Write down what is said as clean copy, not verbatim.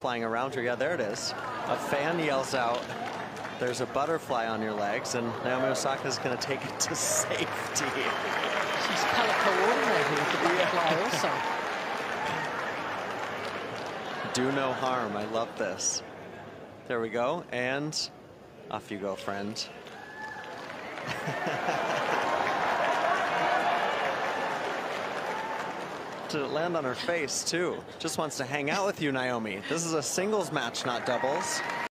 flying around her. Yeah, there it is. A fan yells out, there's a butterfly on your legs, and Naomi Osaka is going to take it to safety. She's color coordinated with the butterfly also. Do no harm. I love this. There we go. And off you go, friend. To land on her face, too. Just wants to hang out with you, Naomi. This is a singles match, not doubles.